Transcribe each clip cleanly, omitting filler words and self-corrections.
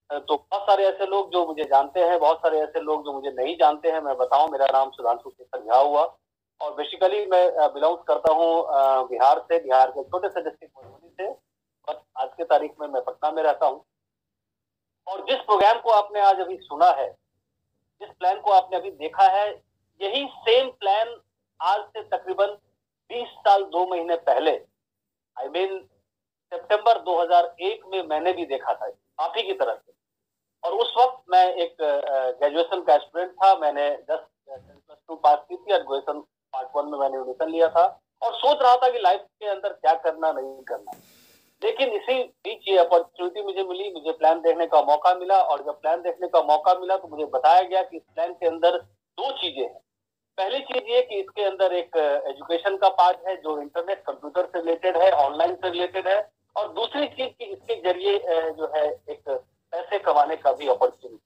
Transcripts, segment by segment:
तो बहुत सारे ऐसे लोग जो मुझे जानते हैं, बहुत सारे ऐसे लोग जो मुझे नहीं जानते हैं। मैं बताऊं, मेरा नाम सुधांशु शेखर झा हुआ और बेसिकली मैं बिलोंग करता हूं बिहार से, बिहार के छोटे से डिस्ट्रिक्ट मधुबनी से। बट आज के तारीख में मैं पटना में रहता हूं। और जिस प्रोग्राम को आपने आज अभी सुना है, जिस प्लान को आपने अभी देखा है, यही सेम प्लान आज से तकरीबन 20 साल 2 महीने पहले, आई मीन सितंबर 2001 में मैंने भी देखा था आप ही की तरह से। और उस वक्त मैं एक ग्रेजुएशन का स्टूडेंट था। मैंने 10+2 पास की थी और ग्रेजुएशन पार्ट 1 में मैंने एडमिशन लिया था और सोच रहा था कि लाइफ के अंदर क्या करना, नहीं करना। लेकिन इसी बीच ये अपॉर्चुनिटी मुझे मिली, मुझे प्लान देखने का मौका मिला। और जब प्लान देखने का मौका मिला तो मुझे बताया गया कि इस प्लान के अंदर 2 चीजें हैं। पहली चीज ये कि इसके अंदर एक एजुकेशन का पार्ट है जो इंटरनेट कंप्यूटर से रिलेटेड है, ऑनलाइन से रिलेटेड है। और दूसरी चीज कि इसके जरिए जो है एक पैसे कमाने का भी अपॉर्चुनिटी।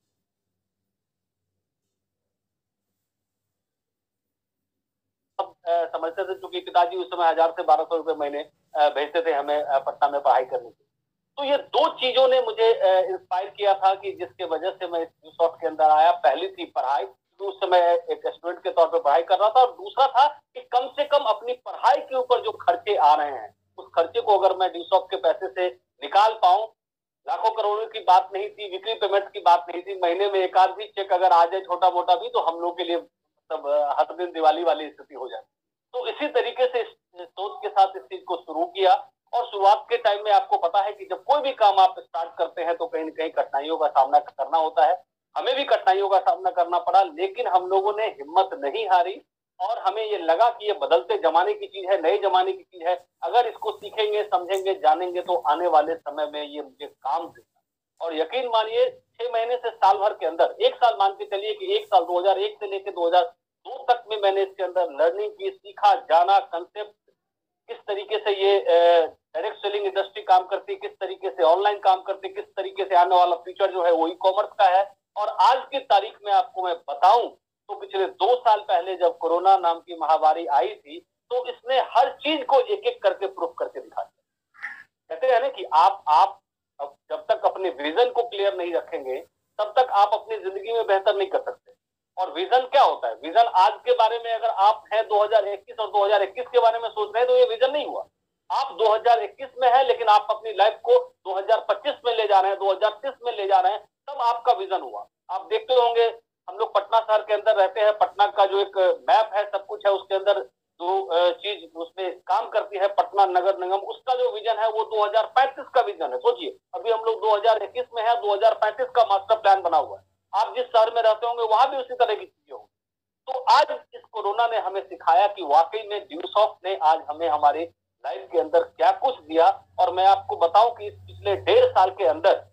अब समझते थे क्योंकि पिताजी उस समय 1000 से 1200 रुपए महीने भेजते थे हमें पटना में पढ़ाई करने के। तो ये 2 चीजों ने मुझे इंस्पायर किया था कि जिसके वजह से मैं इस सॉफ्ट के अंदर आया। पहली थी पढ़ाई, तो उस समय एक स्टूडेंट के तौर पर पढ़ाई कर रहा था। और दूसरा था कि कम से कम अपनी पढ़ाई के ऊपर जो खर्चे आ रहे हैं, उस खर्चे को अगर मैं ड्यूसॉफ्ट के पैसे से निकाल पाऊं। लाखों करोड़ों की बात नहीं थी, वीकली पेमेंट की बात नहीं थी। महीने में एक आध भी चेक अगर आ जाए छोटा मोटा भी, तो हम लोग के लिए मतलब हर दिन दिवाली वाली स्थिति हो जाए। तो इसी तरीके से सोच के साथ इस चीज को शुरू किया। और शुरुआत के टाइम में आपको पता है कि जब कोई भी काम आप स्टार्ट करते हैं तो कहीं ना कहीं कठिनाइयों का सामना करना होता है। हमें भी कठिनाइयों का सामना करना पड़ा, लेकिन हम लोगों ने हिम्मत नहीं हारी। और हमें ये लगा कि ये बदलते जमाने की चीज है, नए जमाने की चीज है। अगर इसको सीखेंगे, समझेंगे, जानेंगे तो आने वाले समय में ये मुझे काम देगा। और यकीन मानिए 6 महीने से साल भर के अंदर, 1 साल मान के चलिए कि 1 साल 2001 से लेकर 2002 तक में मैंने इसके अंदर लर्निंग की, सीखा, जाना, कंसेप्ट किस तरीके से ये डायरेक्ट सेलिंग इंडस्ट्री काम करती है, किस तरीके से ऑनलाइन काम करती है, किस तरीके से आने वाला फ्यूचर जो है वो ई कॉमर्स का है। और आज की तारीख में आपको मैं बताऊं तो पिछले 2 साल पहले जब कोरोना नाम की महामारी आई थी, तो इसने हर चीज को एक एक करके प्रूफ करके दिखा दिया। कहते हैं ना कि आप जब तक अपने विजन को क्लियर नहीं रखेंगे, तब तक आप अपनी जिंदगी में बेहतर नहीं कर सकते। और विजन क्या होता है? विजन आज के बारे में अगर आप हैं 2021 और 2021 के बारे में सोच रहे हैं तो ये विजन नहीं हुआ। आप 2021 में है लेकिन आप अपनी लाइफ को 2025 में ले जा रहे हैं, 2030 में ले जा रहे हैं, तब आपका विजन हुआ। आप देखते होंगे हम लोग पटना शहर के अंदर रहते हैं। पटना का जो एक मैप है, सब कुछ है उसके अंदर, जो चीज उसमें काम करती है पटना नगर निगम, उसका जो विजन है वो 2035 का विजन है। सोचिए, अभी हम लोग 2021 में है, 2035 का मास्टर प्लान बना हुआ है। आप जिस शहर में रहते होंगे वहां भी उसी तरह की चीजें होंगी। तो आज इस कोरोना ने हमें सिखाया कि वाकई में ड्यूसॉफ्ट ने आज हमें हमारी लाइफ के अंदर क्या कुछ दिया। और मैं आपको बताऊं कि इस पिछले 1.5 साल के अंदर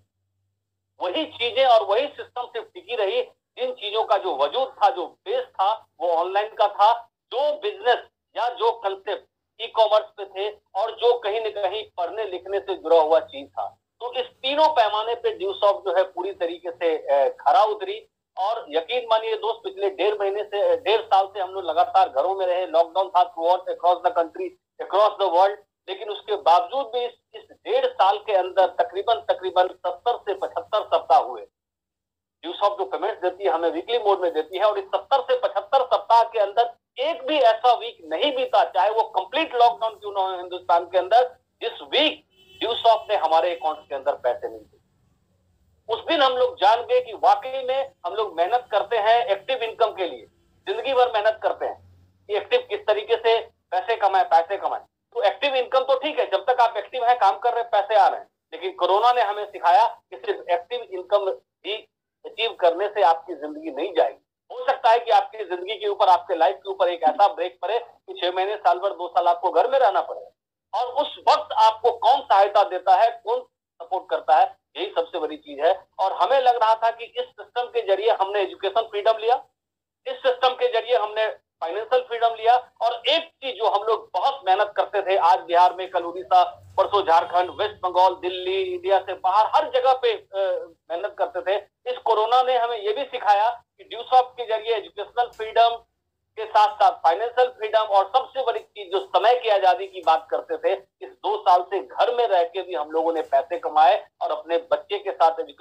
वही चीजें और वही सिस्टम सिर्फ टिकी रही। जिन चीजों का जो वजूद था, जो बेस था, वो ऑनलाइन का था। जो बिजनेस या जो कंसेप्ट ई कॉमर्स पे थे और जो कहीं न कहीं पढ़ने लिखने से जुड़ा हुआ चीज था। तो इस तीनों पैमाने पे ड्यूसॉफ्ट जो है पूरी तरीके से खरा उतरी। और यकीन मानिए दोस्त, पिछले 1.5 साल से हम लोग लगातार घरों में रहे। लॉकडाउन था throughout across the country, across the world. लेकिन उसके बावजूद भी इस 1.5 साल के अंदर तकरीबन 70 से 75 सप्ताह हुए। ड्यूसॉफ्ट जो पेमेंट देती है हमें वीकली मोड में देती है, और इस 70 से 75 सप्ताह के अंदर एक भी ऐसा वीक नहीं बीता, चाहे वो कंप्लीट लॉकडाउन क्यों ना हो हिंदुस्तान के अंदर, जिस वीक ड्यूसॉफ्ट ने हमारे अकाउंट के अंदर पैसे नहीं दिए। उस दिन हम लोग जान गए कि वाकई में हम लोग मेहनत करते हैं एक्टिव इनकम के लिए, जिंदगी भर मेहनत करते हैं कि एक्टिव किस तरीके से पैसे कमाएं। तो एक्टिव इनकम तो ठीक है, जब तक आप एक्टिव हैं, काम कर रहे हैं, पैसे आ रहे हैं। लेकिन कोरोना ने हमें सिखाया कि सिर्फ एक्टिव इनकम ही अचीव करने से आपकी जिंदगी नहीं जाएगी। हो सकता है कि आपकी जिंदगी के ऊपर, आपके लाइफ के ऊपर एक ऐसा ब्रेक पड़े कि 6 महीने, साल भर, 2 साल आपको घर में रहना पड़े। और उस वक्त आपको कौन सहायता देता है, कौन सपोर्ट करता है, यही सबसे बड़ी चीज है। और हमें लग रहा था कि इस सिस्टम के जरिए हमने एजुकेशन फ्रीडम लिया, इस सिस्टम के जरिए हमने फाइनेंशियल फ्रीडम लिया। और एक चीज जो हम लोग बहुत मेहनत करते थे, आज बिहार में, कल उड़ीसा, परसों झारखंड, वेस्ट बंगाल, दिल्ली, इंडिया से बाहर हर जगह पे मेहनत करते थे। इस कोरोना ने हमें यह भी सिखाया कि ड्यूसॉफ्ट के जरिए एजुकेशनल फ्रीडम के साथ साथ फाइनेंशियल फ्रीडम, और सबसे बड़ी चीज जो समय की आजादी की बात करते थे, इस 2 साल से घर में रह के भी हम लोगों ने पैसे कमाए और अपने बच्चे के साथ एजुकेशन, चूंकि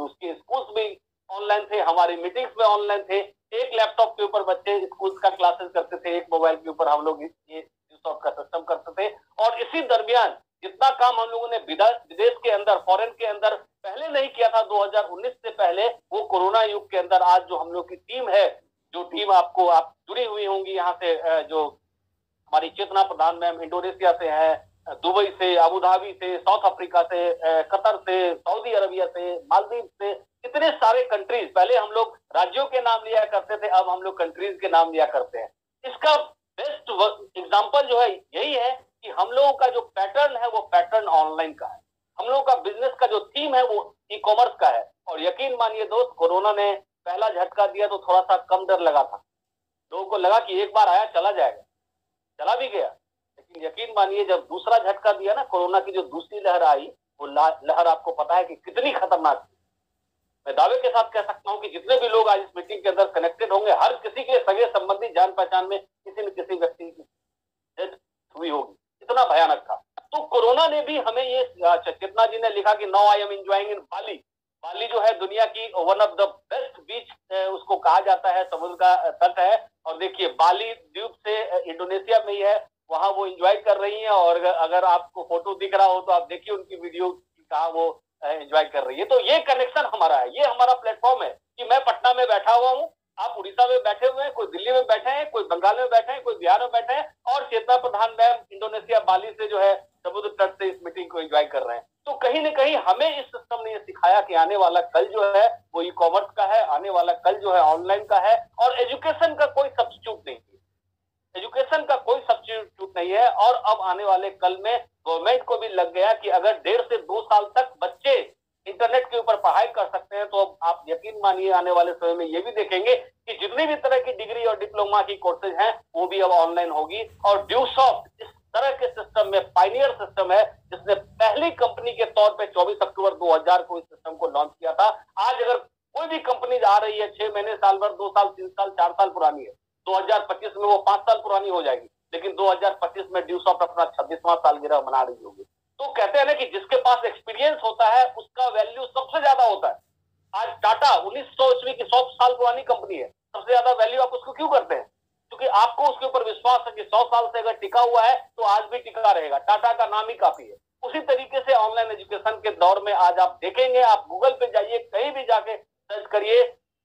उसके स्कूल्स भी ऑनलाइन थे, हमारी मीटिंग्स में ऑनलाइन थे। एक लैपटॉप के ऊपर बच्चे स्कूल का क्लासेस करते थे, एक मोबाइल के ऊपर हम लोग ये का सिस्टम करते थे। और इसी दरमियान जितना काम हम लोगों ने विदेश के अंदर, फॉरेन के अंदर पहले नहीं किया था 2019 से पहले, वो कोरोना युग के अंदर आज जो हम लोग की टीम है, जो टीम आप जुड़ी हुई होंगी यहाँ से, जो हमारी चेतना प्रधान मैम इंडोनेशिया से है, दुबई से, अबू धाबी से, साउथ अफ्रीका से, कतर से, सऊदी अरबिया से, मालदीव से, इतने सारे कंट्रीज। पहले हम लोग राज्यों के नाम लिया करते थे, अब हम लोग कंट्रीज के नाम लिया करते हैं। इसका बेस्ट एग्जांपल जो है यही है कि हम लोगों का जो पैटर्न है वो पैटर्न ऑनलाइन का है। हम लोगों का बिजनेस का जो थीम है वो ई कॉमर्स का है। और यकीन मानिए दोस्त, कोरोना ने पहला झटका दिया तो थोड़ा सा कम डर लगा था, लोगों को लगा कि एक बार आया चला जाएगा, चला भी गया। लेकिन यकीन मानिए जब दूसरा झटका दिया ना, कोरोना की जो दूसरी लहर आई, वो लहर आपको पता है कि कितनी खतरनाक थी। मैं दावे के साथ कह सकता हूं कि जितने भी लोग आज इस मीटिंग के अंदर कनेक्टेड होंगे, हर किसी के सगे संबंधी, जान पहचान में किसी न किसी व्यक्ति की डेथ हुई होगी, इतना भयानक था। तो कोरोना ने भी हमें ये, चेतना जी ने लिखा कि now I am enjoying in Bali. Bali जो है दुनिया की one of the best beach उसको कहा जाता है, समुद्र का तट है। और देखिए बाली द्वीप से इंडोनेशिया में ही है, वहां वो एंजॉय कर रही हैं। और अगर आपको फोटो दिख रहा हो तो आप देखिए उनकी वीडियो कहाँ वो एंजॉय कर रही है। तो ये कनेक्शन हमारा है, ये हमारा प्लेटफॉर्म है कि मैं पटना में बैठा हुआ हूँ, आप उड़ीसा में बैठे हुए हैं, कोई दिल्ली में बैठे हैं, कोई बंगाल में बैठे हैं, कोई बिहार में बैठे हैं, और चेतना प्रधान मैम इंडोनेशिया बाली से जो है समुद्र तट से इस मीटिंग को एंजॉय कर रहे हैं। तो कहीं ना कहीं हमें इस सिस्टम ने ये सिखाया कि आने वाला कल जो है वो ई कॉमर्स का है, आने वाला कल जो है ऑनलाइन का है। और एजुकेशन का कोई सब्स्टिट्यूट नहीं है, एजुकेशन का कोई सब्स्टिट्यूट नहीं है। और अब आने वाले कल में गवर्नमेंट को भी लग गया कि अगर 1.5 से 2 साल तक बच्चे इंटरनेट के ऊपर पढ़ाई कर सकते हैं, तो अब आप यकीन मानिए आने वाले समय में ये भी देखेंगे कि जितनी भी तरह की डिग्री और डिप्लोमा की कोर्सेज हैं वो भी अब ऑनलाइन होगी। और ड्यूसॉफ्ट इस तरह के सिस्टम में पायनियर सिस्टम है, जिसने पहली कंपनी के तौर पे 24 अक्टूबर 2000 को इस सिस्टम को लॉन्च किया था। आज अगर कोई भी कंपनी आ रही है 6 महीने, साल भर, 2 साल, 3 साल, 4 साल पुरानी है, 2025 में वो 5 साल पुरानी हो जाएगी, लेकिन 2025 में ड्यूसॉफ्ट अपना 26वां सालगिरह मना रही होगी। तो कहते हैं ना कि जिसके पास एक्सपीरियंस होता है उसका वैल्यू सबसे ज्यादा होता है। आज टाटा 1900 ईस्वी की 100 साल पुरानी कंपनी है, सबसे ज्यादा वैल्यू आप उसको क्यों करते हैं? क्योंकि आपको उसके ऊपर विश्वास है कि 100 साल से अगर टिका हुआ है तो आज भी टिका रहेगा, टाटा का नाम ही काफी है। उसी तरीके से ऑनलाइन एजुकेशन के दौर में आज आप देखेंगे, आप गूगल पे जाइए, कहीं भी जाके सर्च करिए,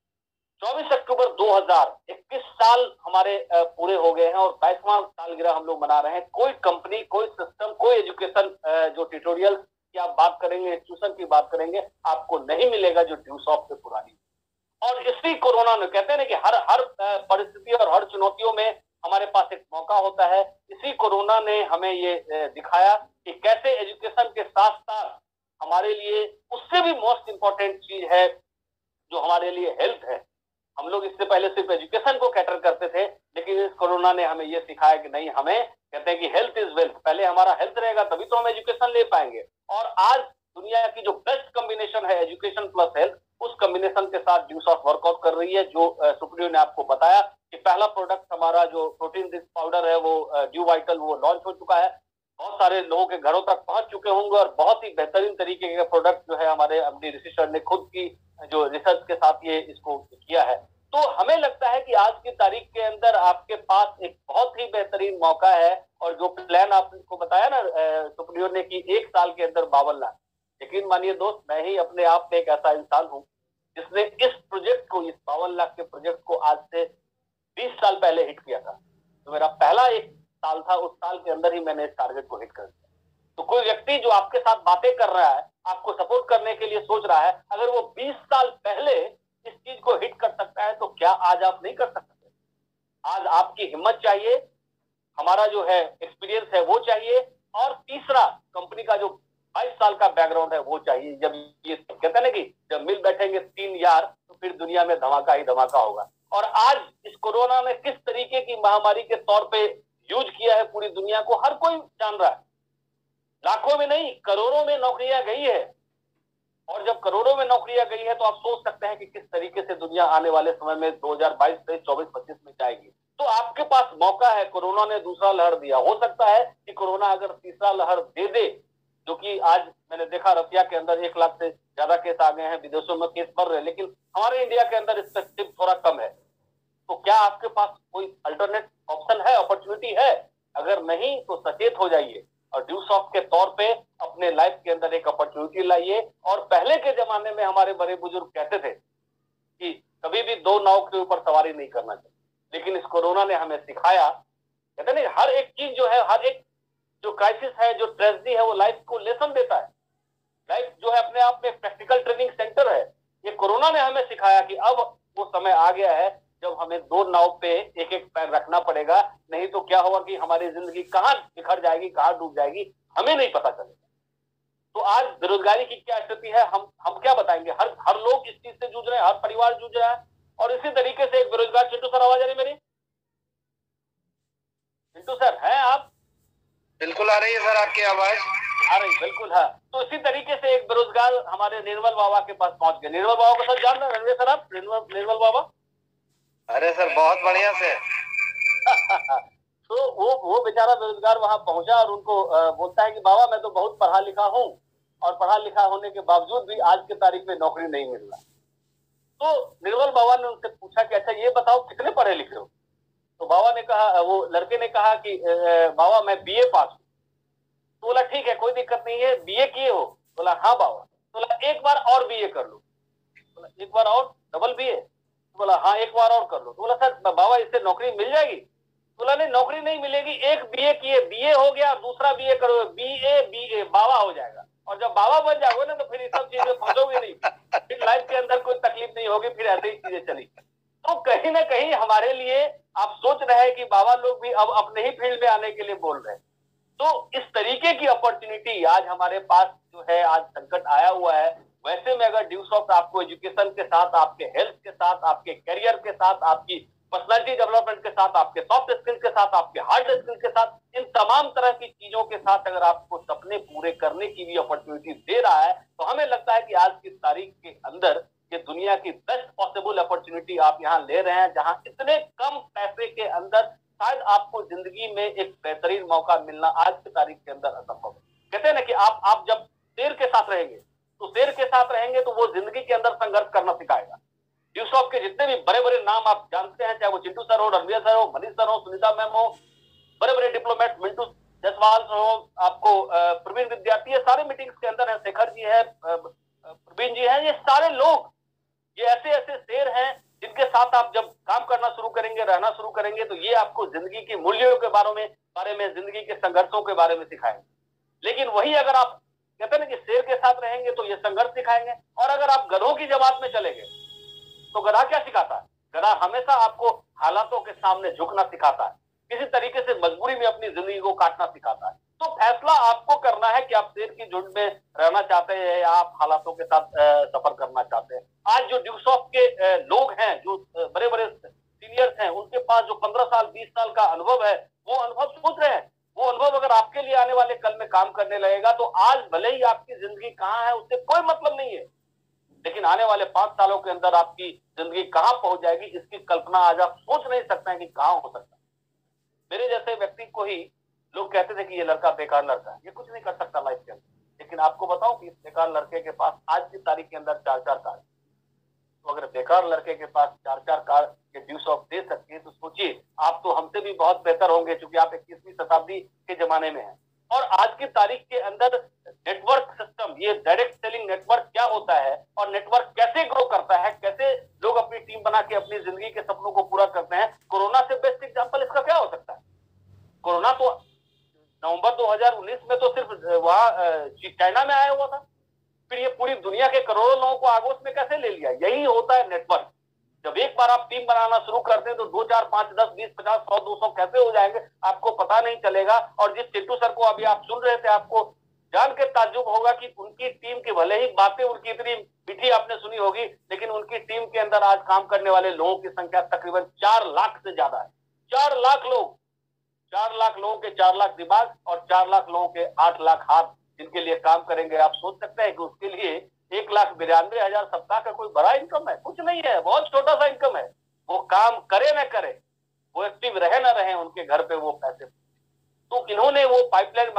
24 अक्टूबर 2000, 21 साल हमारे पूरे हो गए हैं और 22वां सालगिरह हम लोग मना रहे हैं। कोई कंपनी, कोई सिस्टम, कोई एजुकेशन जो ट्यूटोरियल की आप बात करेंगे, इंस्टीट्यूशन की बात करेंगे, आपको नहीं मिलेगा जो ड्यूसॉफ्ट से पुरानी। और इसी कोरोना में कहते हैं ना कि हर परिस्थिति और हर चुनौतियों में हमारे पास एक मौका होता है। इसी कोरोना ने हमें ये दिखाया कि कैसे एजुकेशन के साथ साथ हमारे लिए उससे भी मोस्ट इंपॉर्टेंट चीज है जो हमारे लिए हेल्थ है। हम लोग इससे पहले सिर्फ एजुकेशन को कैटर करते थे, लेकिन इस कोरोना ने हमें ये सिखाया कि नहीं, हमें कहते हैं कि हेल्थ इज वेल्थ, पहले हमारा हेल्थ रहेगा तभी तो हम एजुकेशन ले पाएंगे। और आज दुनिया की जो बेस्ट कॉम्बिनेशन है एजुकेशन प्लस हेल्थ, उस कॉम्बिनेशन के साथ ड्यूसॉफ्ट वर्कआउट कर रही है। जो सुप्रियो ने आपको बताया कि पहला प्रोडक्ट हमारा जो प्रोटीन रिच पाउडर है वो ड्यू वाइटल वो लॉन्च हो चुका है, बहुत सारे लोगों के घरों तक पहुंच चुके होंगे और बहुत ही बेहतरीन तरीके के प्रोडक्ट जो है हमारे अपनी रिसर्चर ने खुद की जो रिसर्च के साथ ये इसको किया है। तो हमें लगता है कि आज की तारीख के अंदर आपके पास एक बहुत ही बेहतरीन मौका है। और जो प्लान आपको बताया ना सुप्रियो ने कि 1 साल के अंदर 52 लाख, यकीन मानिए दोस्त, मैं ही अपने आप में एक ऐसा इंसान हूं जिसने इस प्रोजेक्ट को, इस 52 लाख के प्रोजेक्ट को आज से 20 साल पहले हिट किया था। तो मेरा पहला 1 साल था, उस साल के अंदर ही मैंने इस टारगेट को हिट कर दिया। तो कोई व्यक्ति जो आपके साथ बातें कर रहा है, आपको सपोर्ट करने के लिए सोच रहा है, अगर वो 20 साल पहले इस चीज को हिट कर सकता है तो क्या आज आप नहीं कर सकते? आज आपकी हिम्मत चाहिए, हमारा जो है एक्सपीरियंस है वो चाहिए, और तीसरा कंपनी का जो 22 साल का बैकग्राउंड है वो चाहिए। जब ये कहते हैं ना कि जब मिल बैठेंगे 3 यार तो फिर दुनिया में धमाका ही धमाका होगा। और आज इस कोरोना ने किस तरीके की महामारी के तौर पे यूज किया है पूरी दुनिया को हर कोई जान रहा है। लाखों में नहीं, करोड़ों में नौकरियां गई है। और जब करोड़ों में नौकरियां गई है तो आप सोच सकते हैं कि किस तरीके से दुनिया आने वाले समय में 2022 से 24-25 में जाएगी। तो आपके पास मौका है। कोरोना ने दूसरा लहर दिया, हो सकता है कि कोरोना अगर तीसरा लहर दे दे जो कि आज मैंने देखा रसिया के अंदर 1 लाख से ज्यादा केस आ गए हैं, विदेशों में केस बढ़ रहे हैं, लेकिन हमारे इंडिया के अंदर इसका थोड़ा कम है। तो क्या आपके पास कोई अल्टरनेट ऑप्शन है, अपॉर्चुनिटी है? अगर नहीं तो सचेत हो जाइए और ड्यू सॉफ्ट के तौर पे अपने लाइफ के अंदर एक अपॉर्चुनिटी लाइए। और पहले के जमाने में हमारे बड़े बुजुर्ग कहते थे कि कभी भी दो नाव के ऊपर सवारी नहीं करना चाहिए, लेकिन इस कोरोना ने हमें सिखाया, कहते नहीं, हर एक चीज जो है, हर एक जो क्राइसिस है, जो ट्रेजेडी है, वो लाइफ को लेसन देता है। लाइफ जो है अपने आप में एक प्रैक्टिकल ट्रेनिंग सेंटर है। ये कोरोना ने हमें सिखाया कि अब वो समय आ गया है जब हमें दो नाव पे एक एक पैर रखना पड़ेगा, नहीं तो क्या होगा कि हमारी जिंदगी कहाँ बिखर जाएगी, कहाँ डूब जाएगी, हमें नहीं पता चलेगा। तो आज बेरोजगारी की क्या स्थिति है, हम क्या बताएंगे? हर हर लोग इस चीज से जूझ रहे हैं, हर परिवार जूझ रहा है। और इसी तरीके से एक बेरोजगार, चिंटू सर आवाज आ रही मेरी? चिंटू सर हैं आप? बिल्कुल आ रही है सर आपकी आवाज। आ रही, बिल्कुल है। तो इसी तरीके से एक बेरोजगार हमारे निर्मल बाबा के पास पहुंच गए। निर्मल बाबा को सर जान रहे हैं सर आप? निर्मल बाबा? अरे सर बहुत बढ़िया से। तो वो बेचारा बेरोजगार वहां पहुंचा और उनको बोलता है कि बाबा मैं तो बहुत पढ़ा लिखा हूँ, और पढ़ा लिखा होने के बावजूद भी आज की तारीख में नौकरी नहीं मिल रहा। तो निर्मल बाबा ने उनसे पूछा कि अच्छा ये बताओ कितने पढ़े लिखे हो? तो बाबा ने कहा, वो लड़के ने कहा कि बाबा मैं बीए पास हूँ। तो बोला ठीक है, कोई दिक्कत नहीं है, बीए किए हो? बोला हाँ बाबा। बोला एक बार और बीए कर लो। बोला एक बार और, डबल बीए? बोला हाँ एक बार और कर लो। तो बोला सर बाबा इससे नौकरी मिल जाएगी? बोला नहीं, नौकरी नहीं मिलेगी, एक बीए किए, बीए हो गया, दूसरा बीए करो, बीए बीए बाबा हो जाएगा। और जब बाबा बन जाओगे ना तो फिर इस सब चीजें फंसोगे नहीं, फिर लाइफ के अंदर कोई तकलीफ नहीं होगी, फिर ऐसे ही चीजें चली। तो कहीं ना कहीं हमारे लिए आप सोच रहे हैं कि बाबा लोग भी अब अपने ही फील्ड में आने के लिए बोल रहे हैं। तो इस तरीके की अपॉर्चुनिटी आज हमारे पास जो है, आज संकट आया हुआ है। वैसे में अगर ड्यू सॉफ्ट आपको एजुकेशन के साथ, आपके हेल्थ के साथ, आपके करियर के साथ, आपकी पर्सनालिटी डेवलपमेंट के साथ, आपके सॉफ्ट स्किल के साथ, आपके हार्ड स्किल के साथ, इन तमाम तरह की चीजों के साथ अगर आपको सपने पूरे करने की भी अपॉर्चुनिटी दे रहा है, तो हमें लगता है कि आज की तारीख के अंदर ये दुनिया की बेस्ट पॉसिबल अपॉर्चुनिटी आप यहाँ ले रहे हैं, जहां इतने कम पैसे के अंदर शायद आपको जिंदगी में एक बेहतरीन मौका मिलना आज की तारीख के अंदर असंभव है। कहते हैं ना कि आप जब शेर के साथ रहेंगे, तो शेर के साथ रहेंगे तो वो जिंदगी के अंदर संघर्ष करना सिखाएगा। ड्यू सॉफ्ट के जितने भी बड़े बड़े नाम आप जानते हैं, चाहे वो चिंटू सर हो, रणवीर सर हो, मनीष सर हो, सुनीता मैम हो, बड़े बड़े डिप्लोमेट मिंटू जायसवाल हो, आपको प्रवीण विद्यार्थी, ये सारे मीटिंग्स के अंदर है, शेखर जी है, प्रवीण जी है, ये सारे लोग, ये ऐसे ऐसे शेर हैं जिनके साथ आप जब काम करना शुरू करेंगे, रहना शुरू करेंगे, तो ये आपको जिंदगी के मूल्यों के बारे में जिंदगी के संघर्षों के बारे में सिखाएंगे। लेकिन वही अगर आप कहते हैं ना कि शेर के साथ रहेंगे तो ये संघर्ष सिखाएंगे। और अगर आप गधों की जमात में चले गए तो गधा क्या सिखाता है? गधा हमेशा आपको हालातों के सामने झुकना सिखाता है, किसी तरीके से मजबूरी में अपनी जिंदगी को काटना सिखाता है। तो फैसला आपको करना है कि आप शेर की झुंड में रहना चाहते हैं या आप हालातों के साथ सफर करना चाहते हैं। आज जो ड्यू सॉफ्ट के लोग हैं, जो बड़े बड़े सीनियर्स हैं, उनके पास जो 15 साल 20 साल का अनुभव है, वो अनुभव सोच रहे हैं, वो अनुभव अगर आपके लिए आने वाले कल में काम करने लगेगा, तो आज भले ही आपकी जिंदगी कहाँ है उससे कोई मतलब नहीं है, लेकिन आने वाले 5 सालों के अंदर आपकी जिंदगी कहाँ पहुंच जाएगी, इसकी कल्पना आज आप सोच नहीं सकते हैं कि कहाँ हो सकता है। मेरे जैसे व्यक्ति को ही लोग कहते थे कि ये लड़का बेकार लड़का है, ये कुछ नहीं कर सकता लाइफ के अंदर। लेकिन आपको बताऊं कि इस बेकार लड़के के पास आज की तारीख के अंदर 4-4 कार। तो अगर बेकार लड़के के पास 4-4 कार के ड्यू सॉफ्ट दे सकती है, तो सोचिए आप तो हमसे भी बहुत बेहतर होंगे, क्योंकि आप 21वीं शताब्दी के जमाने में हैं। और आज की तारीख के अंदर नेटवर्क सिस्टम, ये डायरेक्ट सेलिंग नेटवर्क क्या होता है और नेटवर्क कैसे ग्रो करता है, कैसे लोग अपनी टीम बना के अपनी जिंदगी के सपनों को पूरा करते हैं, कोरोना से बेस्ट एग्जांपल इसका क्या हो सकता है? कोरोना तो नवंबर 2019 में तो सिर्फ वहां चाइना में आया हुआ था, फिर ये पूरी दुनिया के करोड़ों लोगों को आगोश में कैसे ले लिया? यही होता है नेटवर्क। जब एक बार आप टीम बनाना शुरू करते हैं तो 2, 4, 5, 10, 20, 50, 100, 200 कैसे हो जाएंगे आपको पता नहीं चलेगा। और जिस चिंटू सर को अभी आप सुन रहे थे, आपको जान के ताज्जुब होगा कि उनकी टीम की भले ही बातें उनकी इतनी मीठी आपने सुनी होगी, लेकिन उनकी टीम के अंदर आज काम करने वाले लोगों की संख्या तकरीबन 4 लाख से ज्यादा है। 4 लाख लोग, 4 लाख लोगों के 4 लाख दिमाग और 4 लाख लोगों के 8 लाख हाथ जिनके लिए काम करेंगे। आप सोच सकते हैं कि उसके लिए 1,92,000 सप्ताह का कोई बड़ा इनकम है? कुछ नहीं है, बहुत छोटा सा इनकम है। वो काम करे ना करे, वो एक्टिव रहे ना रहे, उनके घर पे वो पैसे। तो इन्होंने वो पाइपलाइन बनाई,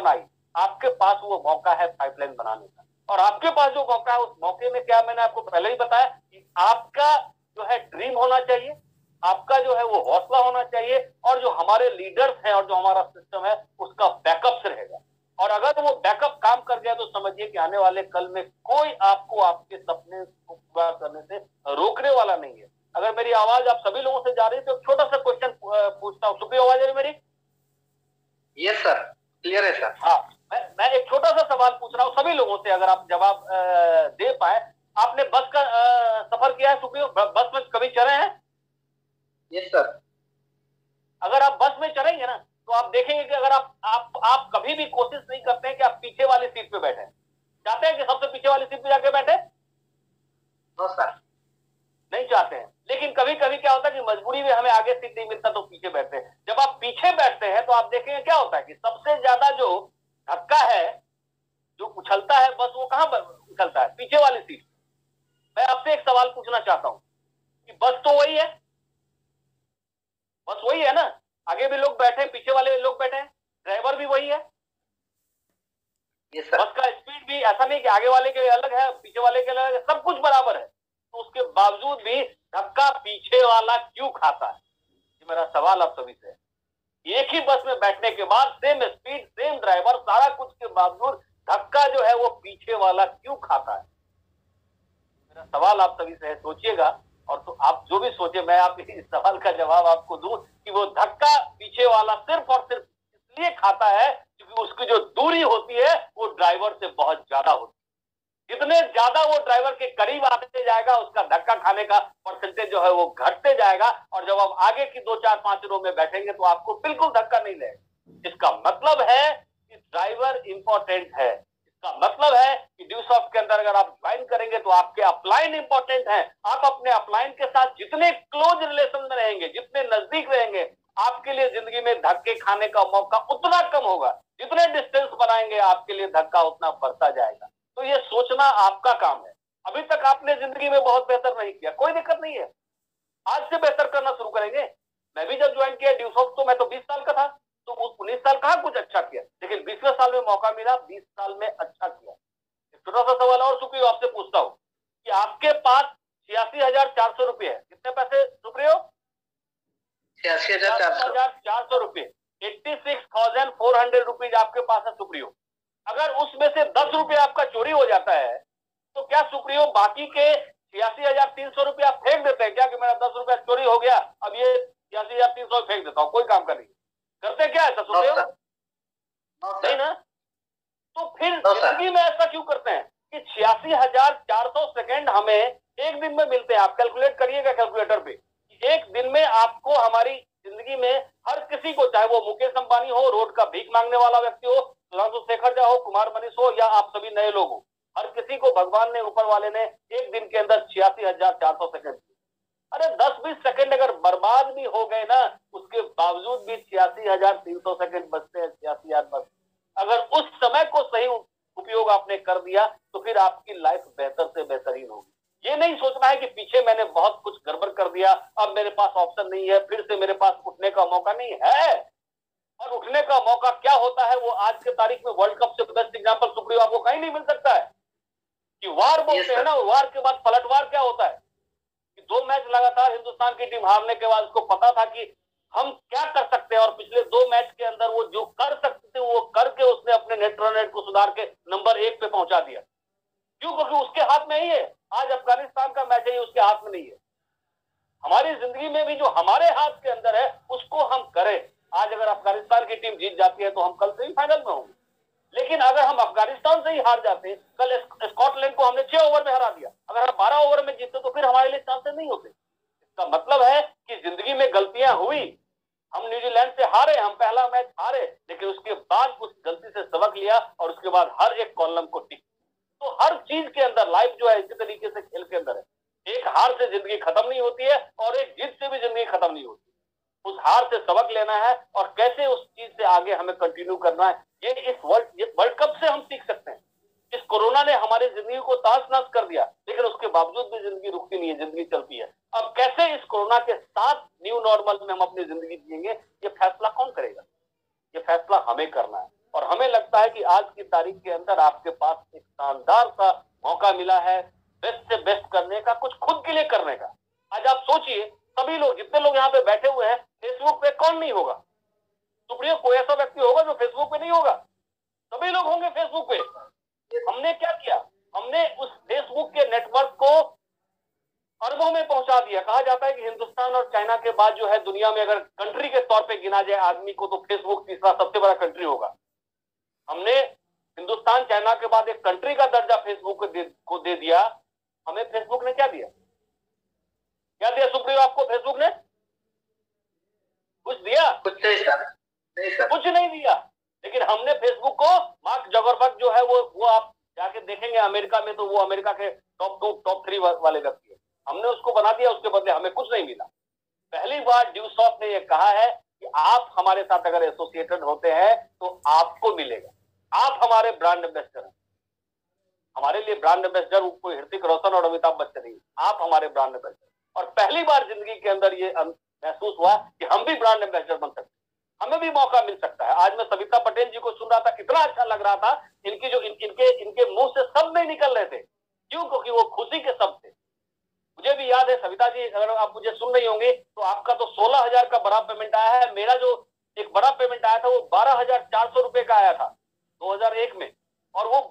आपके पास वो मौका है पाइपलाइन बनाने का, और आपके पास जो मौका है उस मौके में क्या, मैंने आपको पहले ही बताया कि आपका जो है ड्रीम होना चाहिए, आपका जो है वो हौसला होना चाहिए, और जो हमारे लीडर्स हैं और जो हमारा सिस्टम है उसका बैकअप से रहेगा। और अगर वो बैकअप काम कर गया तो समझिए कि आने वाले कल में कोई आपको आपके सपने को पूरा करने से रोकने वाला नहीं है। अगर मेरी आवाज आप सभी लोगों से जा रही है तो छोटा सा क्वेश्चन पूछता हूँ। सुप्रिय, आवाज आ रही मेरी? यस सर, क्लियर है सर। हाँ, मैं एक छोटा सा सवाल पूछ रहा हूँ सभी लोगों से, अगर आप जवाब दे पाए। आपने बस का सफर किया है सुप्रियो? बस में कभी चढ़े हैं? Yes sir. अगर आप बस में चढ़ेंगे ना तो आप देखेंगे कि अगर आप कभी भी कोशिश नहीं करते हैं कि आप पीछे वाली सीट पे बैठे, चाहते हैं कि सबसे पीछे वाली सीट पे जाके बैठे? नो सर, नहीं चाहते हैं। लेकिन कभी कभी क्या होता है कि मजबूरी में हमें आगे सीट नहीं मिलता तो पीछे बैठते हैं। जब आप पीछे बैठते हैं तो आप देखेंगे क्या होता है कि सबसे ज्यादा जो धक्का है, जो उछलता है बस, वो कहां उछलता है? पीछे वाली सीट। मैं आपसे एक सवाल पूछना चाहता हूं कि बस तो वही है, बस वही है ना, आगे भी लोग बैठे, पीछे वाले लोग बैठे, ड्राइवर भी वही है। Yes sir. बस का स्पीड भी ऐसा नहीं कि आगे वाले के अलग है पीछे वाले के अलग है, सब कुछ बराबर है। तो उसके बावजूद भी धक्का पीछे वाला क्यों खाता है? ये मेरा सवाल आप सभी से। एक ही बस में बैठने के बाद सेम स्पीड, सेम ड्राइवर, सारा कुछ के बावजूद धक्का जो है वो पीछे वाला क्यों खाता है? मेरा सवाल आप सभी से सोचिएगा, और तो आप जो भी सोचे, मैं आप इस सवाल का जवाब आपको दूं कि वो धक्का पीछे वाला सिर्फ और सिर्फ इसलिए खाता है क्योंकि उसकी जो दूरी होती है वो ड्राइवर से बहुत ज्यादा होती है। जितने ज्यादा वो ड्राइवर के करीब आते जाएगा उसका धक्का खाने का परसेंटेज जो है वो घटते जाएगा, और जब आप आगे की 2 4 5 रो में बैठेंगे तो आपको बिल्कुल धक्का नहीं लगेगा। इसका मतलब है कि ड्राइवर इंपॉर्टेंट है। इसका मतलब है कि ड्यूसॉफ्ट के अंदर अगर आप ज्वाइन करेंगे तो आपके अपलाइन इंपॉर्टेंट है। आप अपने अपलाइन के साथ जितने क्लोज रिलेशन में रहेंगे, जितने नजदीक रहेंगे, आपके लिए जिंदगी में धक्के खाने का मौका उतना कम होगा। जितने डिस्टेंस बनाएंगे आपके लिए धक्का उतना बढ़ता जाएगा। तो ये सोचना आपका काम है। अभी तक आपने जिंदगी में बहुत बेहतर नहीं किया, कोई दिक्कत नहीं है, आज से बेहतर करना शुरू करेंगे। मैं भी जब ज्वाइन किया ड्यूसॉफ्ट तो मैं तो 20 साल का था, तो 19 साल कहां कुछ अच्छा किया, लेकिन 20वें साल में मौका मिला, 20 साल में अच्छा किया। छोटा सा सवाल और सुप्रियो आपसे पूछता हूं कि आपके पास 86,400 रुपये है। कितने पैसे सुप्रियो? 86,400 रुपये। 86,400 रुपीज आपके पास है सुप्रियो। अगर उसमें से 10 रुपये आपका चोरी हो जाता है तो क्या सुप्रियो बाकी के 86,300 रुपया फेंक देते हैं क्या कि मेरा 10 रुपया चोरी हो गया, अब ये 86,300 फेंक देता हूं, कोई काम कर नहीं करते? क्या ऐसा सुप्रियो? नहीं ना? तो फिर जिंदगी में ऐसा क्यों करते हैं कि 86,400 सेकेंड हमें एक दिन में मिलते हैं? आप कैलकुलेट करिएगा कैलकुलेटर पे, एक दिन में आपको हमारी जिंदगी में हर किसी को, चाहे वो मुकेश अंबानी हो, रोड का भीख मांगने वाला व्यक्ति हो, सुधांशु शेखर झा हो, कुमार मनीष हो, या आप सभी नए लोग हो, हर किसी को भगवान ने, ऊपर वाले ने एक दिन के अंदर 86,400 सेकंड। अरे 10-20 सेकंड अगर बर्बाद भी हो गए ना, उसके बावजूद भी 86,300 सेकंड बचते हैं, 86,000 बस। अगर उस समय को सही उपयोग आपने कर दिया तो फिर आपकी लाइफ बेहतर से बेहतरीन होगी। ये नहीं सोचना है कि पीछे मैंने बहुत कुछ गड़बड़ कर दिया, अब मेरे पास ऑप्शन नहीं है, फिर से मेरे पास उठने का मौका नहीं है। और उठने का मौका क्या होता है वो आज के तारीख में वर्ल्ड कप से बेस्ट एग्जांपल सुप्रियो आपको कहीं नहीं मिल सकता है। कि वार बोलते हैं ना, वार के बाद पलटवार क्या होता है कि 2 मैच लगातार हिंदुस्तान की टीम हारने के बाद उसको पता था कि हम क्या कर सकते हैं, और पिछले 2 मैच के अंदर वो जो कर सकते थे वो करके उसने अपने नेट रन रेट को सुधार के नंबर 1 पे पहुंचा दिया। क्यों? क्योंकि उसके हाथ में ही है। आज अफगानिस्तान का मैच है, उसके हाथ में नहीं है। हमारी जिंदगी में भी जो हमारे हाथ के अंदर है उसको हम करें। आज अगर अफगानिस्तान की टीम जीत जाती है तो हम कल सेमीफाइनल में होंगे, लेकिन अगर हम अफगानिस्तान से ही हार जाते हैं, कल स्कॉटलैंड को हमने 6 ओवर में हरा दिया, अगर हम 12 ओवर में जीते तो फिर हमारे लिए चांसेस नहीं होते। इसका मतलब है कि जिंदगी में गलतियां हुई, हम न्यूजीलैंड से हारे, हम पहला मैच हारे, लेकिन उसके बाद उस गलती से सबक लिया और उसके बाद हर एक कॉलम को टिक। तो हर चीज के अंदर लाइफ जो है इसी तरीके से खेल के अंदर है। एक हार से जिंदगी खत्म नहीं होती है और एक जीत से भी जिंदगी खत्म नहीं होती। उस हार से सबक लेना है और कैसे उस चीज से आगे हमें कंटिन्यू करना है, ये इस वर्ल्ड कप से हम सीख सकते हैं। इस कोरोना ने हमारी जिंदगी को तहस नहस कर दिया, लेकिन उसके बावजूद भी जिंदगी रुकती नहीं है, जिंदगी चलती है। अब कैसे इस कोरोना के साथ न्यू नॉर्मल में हम अपनी जिंदगी जिएंगे, ये फैसला कौन करेगा? ये फैसला हमें करना है। और और हमें लगता है कि आज की तारीख के अंदर आपके पास एक शानदार सा मौका मिला है बेस्ट से बेस्ट करने का, कुछ खुद के लिए करने का। आज आप सोचिए, सभी लोग, जितने लोग यहाँ पे बैठे हुए हैं, फेसबुक पे कौन नहीं होगा? सुप्रियो, कोई ऐसा व्यक्ति होगा जो फेसबुक पे नहीं होगा? सभी लोग होंगे फेसबुक पे। हमने क्या किया? हमने उस फेसबुक के नेटवर्क को अरबों में पहुंचा दिया। कहा जाता है कि हिंदुस्तान और चाइना के बाद जो है दुनिया में अगर कंट्री के तौर पे गिना जाए आदमी को, तो फेसबुक तीसरा सबसे बड़ा कंट्री होगा। हमने हिंदुस्तान चाइना के बाद एक कंट्री का दर्जा फेसबुक को दे दिया। हमें फेसबुक ने क्या दिया? क्या दिया सुप्रियो आपको फेसबुक ने? कुछ दिया? कुछ नहीं सर, नहीं सर, कुछ नहीं दिया। लेकिन हमने फेसबुक को, मार्क जगरबर्ग जो है वो आप जाके देखेंगे अमेरिका में, तो वो अमेरिका के टॉप 2 टॉप 3 वाले व्यक्ति है। हमने उसको बना दिया, उसके बदले हमें कुछ नहीं मिला। पहली बार ड्यूसॉफ्ट ने यह कहा है कि आप हमारे साथ अगर एसोसिएटेड होते हैं तो आपको मिलेगा, आप हमारे ब्रांड एम्बेसडर हैं। हमारे लिए ब्रांड एम्बेसडर कोई ऋतिक रोशन और अमिताभ बच्चन नहीं, आप हमारे ब्रांड एम्बेसडर। और पहली बार जिंदगी के अंदर ये महसूस हुआ कि हम भी ब्रांड एम्बेसडर बन सकते हैं, हमें भी मौका मिल सकता है। आज मैं सविता पटेल जी को सुन रहा था, कितना अच्छा लग रहा था। इनकी जो इनके मुंह से शब्द नहीं निकल रहे थे। क्यों? क्योंकि वो खुशी के शब्द थे। मुझे भी याद है, सविता जी अगर आप मुझे सुन रही होंगी, तो आपका तो 16,000 का बड़ा पेमेंट आया है। मेरा जो एक बड़ा पेमेंट आया था वो 12,400 रुपए का आया था 2001 में। और वो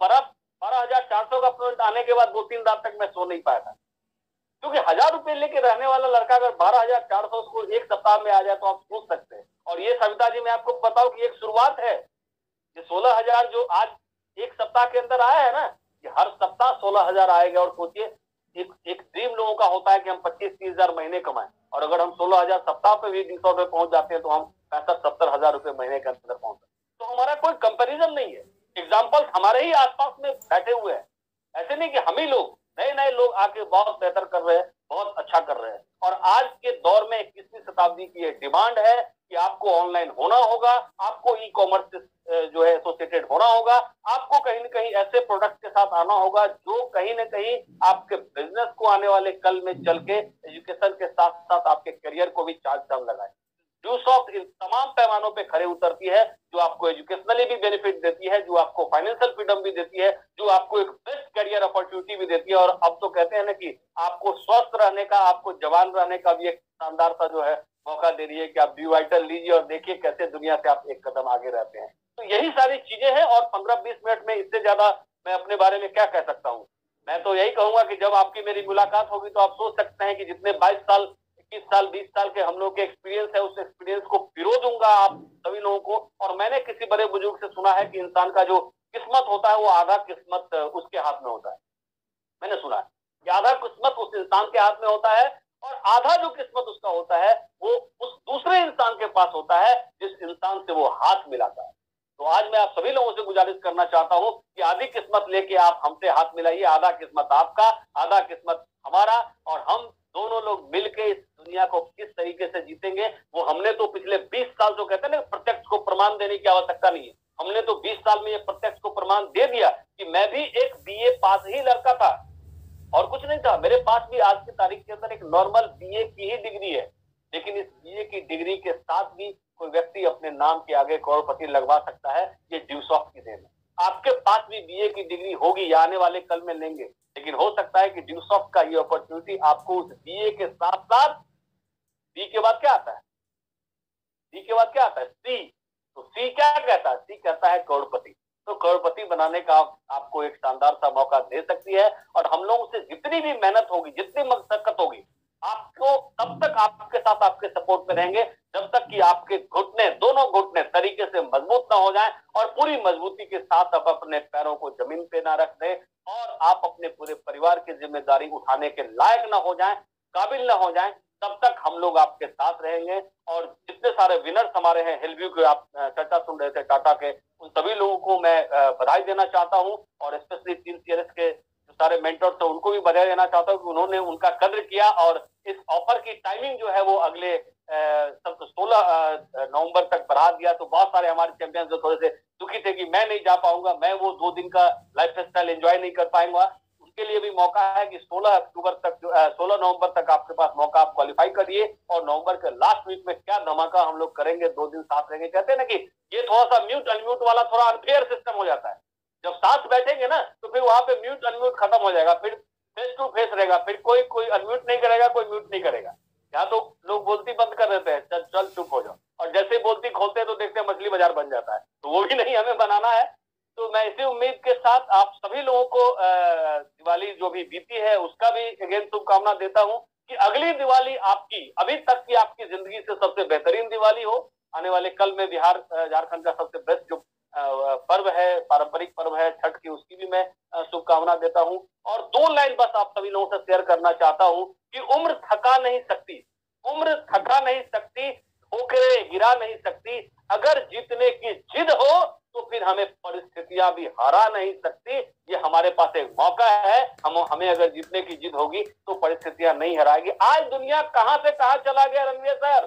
12,400 का पेमेंट आने के बाद 2-3 रात तक मैं सो नहीं पाया था, क्योंकि 1,000 रुपए लेके रहने वाला लड़का अगर 12,400 उसको एक सप्ताह में आ जाए तो आप सोच सकते हैं। और ये सविता जी मैं आपको बताऊं कि एक शुरुआत है। ये 16,000 जो आज एक सप्ताह के अंदर आया है ना, कि हर सप्ताह 16,000 आएगा। और सोचिए, एक ड्रीम लोगों का होता है कि हम 25-30 हजार महीने कमाएं, और अगर हम 16,000 सप्ताह पे भी 200 पे पहुंच जाते हैं तो हम 65-70 हजार रुपए महीने के अंदर पहुंच सकते हैं। तो हमारा कोई कंपैरिजन नहीं है। एग्जाम्पल हमारे ही आसपास में बैठे हुए हैं। ऐसे नहीं कि हम ही लोग, नए नए लोग आके बहुत बेहतर कर रहे हैं, बहुत अच्छा कर रहे हैं। और आज के दौर में 21वीं शताब्दी की ये डिमांड है कि आपको ऑनलाइन होना होगा, आपको ई कॉमर्स से जो है एसोसिएटेड होना होगा, आपको कहीं न कहीं ऐसे प्रोडक्ट के साथ आना होगा जो कहीं न कहीं आपके बिजनेस को आने वाले कल में चल के एजुकेशन के साथ साथ आपके करियर को भी चार्ज डाउन लगाए। ड्यूसॉफ्ट इन तमाम पैमानों पे खड़े उतरती है, जो आपको एजुकेशनली भी बेनिफिट देती है, जो आपको फाइनेंशियल फ्रीडम भी देती है, जो आपको एक बेस्ट करियर अपॉर्चुनिटी भी देती है। और अब तो कहते हैं ना कि आपको स्वस्थ रहने का, आपको जवान रहने का भी एक शानदार सा जो है मौका दे रही है कि आप बी वाइटल लीजिए और देखिए कैसे दुनिया से आप एक कदम आगे रहते हैं। तो यही सारी चीजें हैं। और 15-20 मिनट में इससे ज्यादा मैं अपने बारे में क्या कह सकता हूँ। मैं तो यही कहूंगा कि जब आपकी मेरी मुलाकात होगी तो आप सोच सकते हैं कि जितने 22 साल, 21 साल, 20 साल के हम लोग के एक्सपीरियंस है, उस एक्सपीरियंस को पिरो दूंगा आप सभी लोगों को। और मैंने किसी बड़े बुजुर्ग से सुना है कि इंसान का जो किस्मत होता है वो आधा किस्मत उसके हाथ में होता है। मैंने सुना है कि आधा किस्मत उस इंसान के हाथ में होता है, और आधा जो किस्मत उसका होता है वो उस दूसरे इंसान के पास होता है जिस इंसान से वो हाथ मिलाता है। तो आज मैं आप सभी लोगों से गुजारिश करना चाहता हूं कि आधी किस्मत लेके आप हमसे हाथ मिलाइए। आधा किस्मत आपका, आधा किस्मत हमारा, और हम दोनों लोग मिलके इस दुनिया को किस तरीके से जीतेंगे वो हमने तो पिछले 20 साल, जो कहते हैं ना प्रत्यक्ष को प्रमाण देने की आवश्यकता नहीं है, हमने तो 20 साल में ये प्रत्यक्ष को प्रमाण दे दिया कि मैं भी एक बीए पास ही लड़का था और कुछ नहीं था। मेरे पास भी आज की तारीख के अंदर एक नॉर्मल बीए की ही डिग्री है, लेकिन इस बीए की डिग्री के साथ भी कोई व्यक्ति अपने नाम के आगे करोड़पति लगवा सकता है। ये ड्यूसॉफ्ट की देन है। आपके पास भी बीए की डिग्री होगी या आने वाले कल में लेंगे, लेकिन हो सकता है कि ड्यूसॉफ्ट का ये अपॉर्चुनिटी आपको उस बीए के साथ साथ, बी के बाद क्या आता है, बी के बाद क्या आता है, सी। तो सी क्या कहता है? सी कहता है करोड़पति। तो करोड़पति बनाने का आपको एक शानदार सा मौका दे सकती है। और हम लोगों से जितनी भी मेहनत होगी, जितनी मशक्कत होगी, आपको तब तक आपके साथ आपके सपोर्ट में रहेंगे जब तक कि आपके घुटने, दोनों घुटने तरीके से मजबूत ना हो जाएं और पूरी मजबूती के साथ आप अपने पैरों को जमीन पे ना रख दें और आप अपने पूरे परिवार की जिम्मेदारी उठाने के लायक ना हो जाएं, काबिल ना हो जाएं। तब तक हम लोग आपके साथ रहेंगे। और जितने सारे विनर्स हमारे हैं, हिलव्यू के आप चर्चा सुन रहे थे टाटा के, उन सभी लोगों को मैं बधाई देना चाहता हूं। और स्पेशली 3 सीरीज के जो सारे मेंटर्स थे उनको भी बधाई देना चाहता हूं कि उन्होंने उनका कद्र किया। और इस ऑफर की टाइमिंग जो है वो अगले 16 नवंबर तक बढ़ा दिया। तो बहुत सारे हमारे चैंपियंस जो थोड़े से दुखी थे कि मैं नहीं जा पाऊंगा, मैं वो 2 दिन का लाइफ स्टाइल एंजॉय नहीं कर पाऊंगा, उनके लिए भी मौका है कि 16 नवंबर तक आपके पास मौका, आप क्वालिफाई करिए। और नवंबर के लास्ट वीक में क्या धमाका हम लोग करेंगे, 2 दिन साथ रहेंगे। कहते हैं ना कि ये ये थोड़ा सा म्यूट अनम्यूट वाला थोड़ा अनफेयर सिस्टम हो जाता है। जब साथ बैठेंगे ना तो फिर वहां पे म्यूट अनम्यूट खत्म हो जाएगा, फिर फेस टू फेस रहेगा, फिर कोई अनम्यूट नहीं करेगा, कोई म्यूट नहीं करेगा। यहाँ तो लोग बोलती बंद कर देते हैं, चल चल चुप हो जाओ, और जैसे ही बोलती खोलते हैं तो देखते हैं मछली बाजार बन जाता है। तो वो भी नहीं हमें बनाना है। तो मैं इसी उम्मीद के साथ आप सभी लोगों को दिवाली जो भी बीती है उसका भी अगेन शुभकामना देता हूँ कि अगली दिवाली आपकी अभी तक की आपकी जिंदगी से सबसे बेहतरीन दिवाली हो। आने वाले कल में बिहार झारखंड का सबसे बेस्ट जो पर्व है, पारंपरिक पर्व है छठ की, उसकी भी मैं शुभकामना देता हूँ। और 2 लाइन बस आप सभी लोगों से शेयर करना चाहता हूँ कि उम्र थका नहीं सकती, उम्र थका नहीं सकती, ठोकरें गिरा नहीं सकती। अगर जीतने की जिद हो तो फिर हमें परिस्थितियां भी हरा नहीं सकती। ये हमारे पास एक मौका है, हमें अगर जीतने की जिद होगी तो परिस्थितियां नहीं हराएगी। आज दुनिया कहां से कहां चला गया रणवीर सर।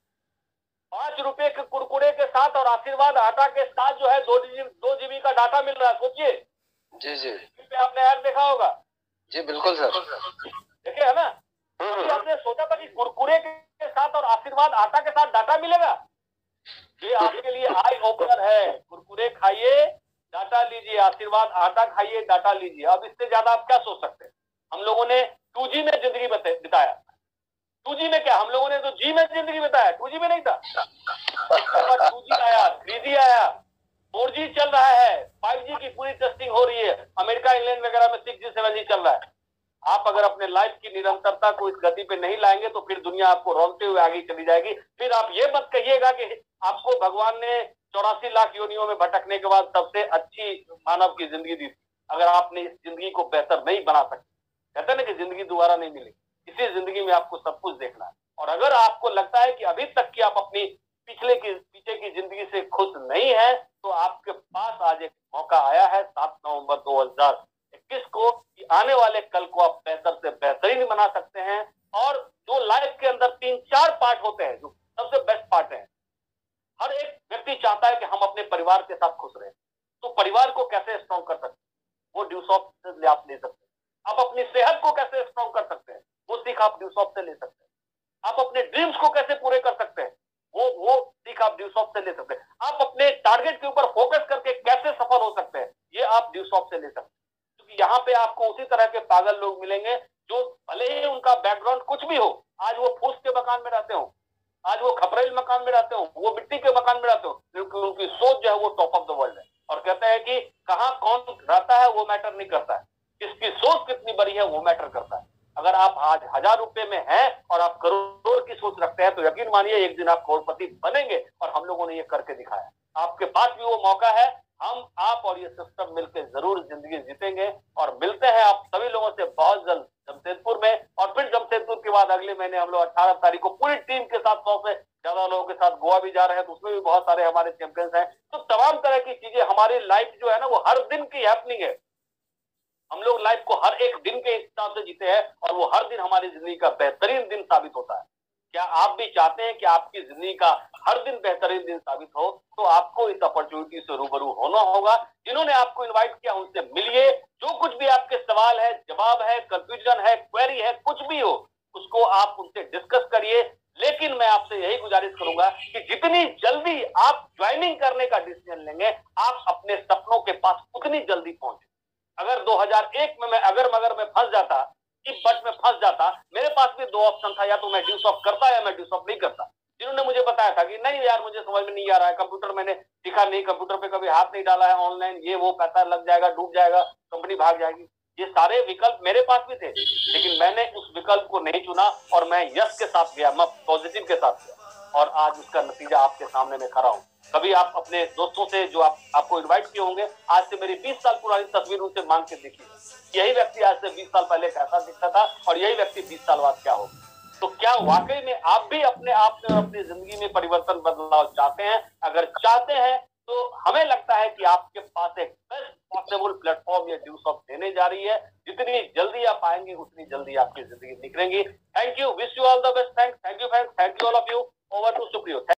5 रुपए के कुरकुरे के साथ और आशीर्वाद आटा के साथ जो है 2 GB का डाटा मिल रहा है। सोचिए जी जी, आपने ऐड देखा होगा। जी बिल्कुल सर, देखे है ना। आपने सोचा था कि कुरकुरे के साथ और आशीर्वाद आटा के साथ डाटा मिलेगा? ये आपके लिए आई ओपनर है। कुरकुरे खाइए, डाटा लीजिए, आशीर्वाद आटा खाइए, डाटा लीजिए। अब इससे ज्यादा आप क्या सोच सकते हैं। हम लोगों ने 2G में जिंदगी बिताया। 2G में क्या, हम लोगों ने तो G में जिंदगी बिताया, 2G में नहीं था। 2G आया, 3G आया, 4G चल रहा है, 5G की पूरी टेस्टिंग हो रही है। अमेरिका, इंग्लैंड वगैरह में 6G 7G चल रहा है। आप अगर अपने लाइफ की निरंतरता को इस गति पे नहीं लाएंगे तो फिर दुनिया आपको रौंदते हुए आगे चली जाएगी। फिर आप ये मत कहिएगा कि आपको भगवान ने 84 लाख योनियों में भटकने के बाद सबसे अच्छी मानव की जिंदगी दी। अगर आपने इस जिंदगी को बेहतर नहीं बना सकते, कहते ना कि जिंदगी दोबारा नहीं मिलेगी, इसी जिंदगी में आपको सब कुछ देखना है। और अगर आपको लगता है कि अभी तक की आप अपनी पीछे की जिंदगी से खुश नहीं है तो आपके पास आज एक मौका आया है 7 नवंबर 2021 को कि आने वाले कल को आप बेहतर से बेहतरीन बना सकते हैं। और जो लाइफ के अंदर 3-4 पार्ट होते हैं जो सबसे बेस्ट पार्ट है, हर एक व्यक्ति चाहता है कि हम अपने परिवार के साथ खुश रहें। तो परिवार को कैसे स्ट्रॉन्ग कर सकते हैं, वो ड्यूसॉफ्ट से आप ले सकते हैं। आप अपनी सेहत को कैसे स्ट्रॉन्ग कर सकते हैं, वो सीख आप ड्यूसॉफ्ट से ले सकते हैं। आप अपने ड्रीम्स को कैसे पूरे कर सकते हैं, वो सीख आप ड्यूसॉफ्ट से ले सकते हैं। आप अपने टारगेट के ऊपर फोकस करके कैसे सफल हो सकते हैं, ये आप ड्यूसॉफ्ट से ले सकते हैं। क्योंकि यहाँ पे आपको उसी तरह के पागल लोग मिलेंगे जो भले ही उनका बैकग्राउंड कुछ भी हो, आज वो फूस के मकान में रहते हो, आज वो खपरेल मकान में रहते हो, वो मिट्टी के मकान में रहते हो, क्योंकि उनकी सोच जो है वो टॉप ऑफ द वर्ल्ड है। और कहते हैं कि कहाँ कौन रहता है वो मैटर नहीं करता है, इसकी सोच कितनी बड़ी है वो मैटर करता है। अगर आप आज 1000 रुपए में हैं और आप करोड़ की सोच रखते हैं तो यकीन मानिए एक दिन आप करोड़पति बनेंगे। और हम लोगों ने ये करके दिखाया। आपके पास भी वो मौका है। हम, आप और ये सिस्टम मिलकर जरूर जिंदगी जीतेंगे। और मिलते हैं आप सभी लोगों से बहुत जल्द जमशेदपुर में। और फिर जमशेदपुर के बाद अगले महीने हम लोग 18 तारीख को पूरी टीम के साथ 100 से ज्यादा लोगों के साथ गोवा भी जा रहे हैं, तो उसमें भी बहुत सारे हमारे चैंपियंस हैं। तो तमाम तरह की चीजें, हमारी लाइफ जो है ना वो हर दिन की हैपनिंग है। हम लोग लाइफ को हर एक दिन के हिसाब से जीते हैं और वो हर दिन हमारी जिंदगी का बेहतरीन दिन साबित होता है। क्या आप भी चाहते हैं कि आपकी जिंदगी का हर दिन बेहतरीन दिन साबित हो? तो आपको इस अपॉर्चुनिटी से रूबरू होना होगा। जिन्होंने आपको इनवाइट किया उनसे मिलिए। जो कुछ भी आपके सवाल है, जवाब है, कंफ्यूजन है, क्वेरी है, कुछ भी हो उसको आप उनसे डिस्कस करिए। लेकिन मैं आपसे यही गुजारिश करूंगा कि जितनी जल्दी आप ज्वाइनिंग करने का डिसीजन लेंगे, आप अपने सपनों के पास उतनी जल्दी पहुंचे। अगर 2001 में मैं अगर मगर में फंस जाता, इस बट में फंस जाता, मेरे पास भी 2 ऑप्शन था, या तो मैं ड्यूसॉफ्ट करता या मैं ड्यूसॉफ्ट नहीं करता। जिन्होंने मुझे बताया था कि नहीं यार मुझे समझ में नहीं आ रहा है, कंप्यूटर मैंने सीखा नहीं, कंप्यूटर पे कभी हाथ नहीं डाला है, ऑनलाइन ये वो, पैसा लग जाएगा, डूब जाएगा, कंपनी भाग जाएगी, ये सारे विकल्प मेरे पास भी थे। लेकिन मैंने उस विकल्प को नहीं चुना और मैं यस के साथ गया, मैं पॉजिटिव के साथ गया। और आज उसका नतीजा आपके सामने मैं खड़ा हूं। कभी आप अपने दोस्तों से जो आपको इनवाइट किए होंगे, आज से मेरी 20 साल पुरानी तस्वीर उनसे मांग के देखिए। यही व्यक्ति आज से 20 साल पहले कैसा दिखता था और यही व्यक्ति 20 साल बाद क्या होगा। तो क्या वाकई में आप भी अपने आप में और अपनी जिंदगी में परिवर्तन, बदलाव चाहते हैं? अगर चाहते हैं तो हमें लगता है कि आपके पास एक बेस्ट पॉसिबल प्लेटफॉर्म ये ड्यूसॉफ्ट देने जा रही है। जितनी जल्दी आप आएंगे उतनी जल्दी आपकी जिंदगी निखरेंगी। Thank you, wish you all the best. Thank you friends, thank you all of you. Over to Supriyo.